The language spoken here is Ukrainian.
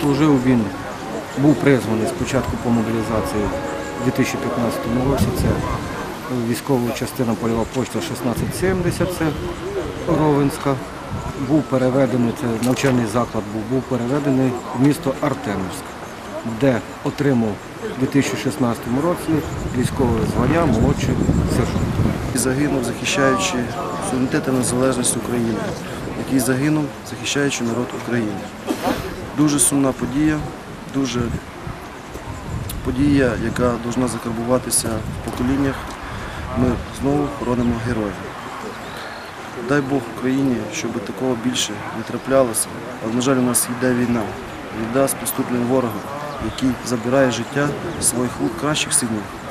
служив він, був призваний спочатку по мобілізації у 2015 році. Це військова частина польова почта 1670, це Ровенська. Був переведений, це навчальний заклад був переведений в місто Артемівськ, де отримав у 2016 році військове звання молодший сержант. Загинув, захищаючи суверенітет та незалежність України, який загинув, захищаючи народ України. Дуже сумна подія, подія, яка повинна закарбуватися в поколіннях. Ми знову хоронимо героїв. Дай Бог Україні, щоб такого більше не траплялося. Але, на жаль, у нас йде війна. Війна з підступним ворогом, який забирає життя своїх кращих синів.